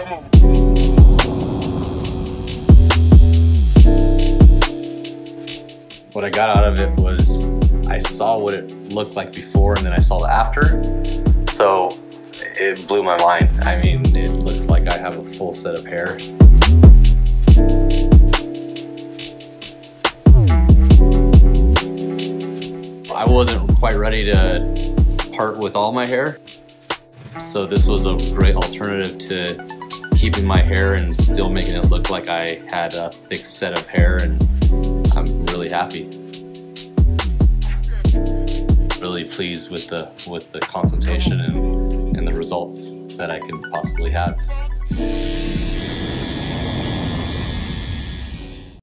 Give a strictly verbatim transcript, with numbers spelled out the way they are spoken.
What I got out of it was I saw what it looked like before and then I saw the after. So it blew my mind. I mean, it looks like I have a full set of hair. I wasn't quite ready to part with all my hair. So this was a great alternative to keeping my hair and still making it look like I had a thick set of hair, and I'm really happy. Really pleased with the with the consultation and, and the results that I can possibly have.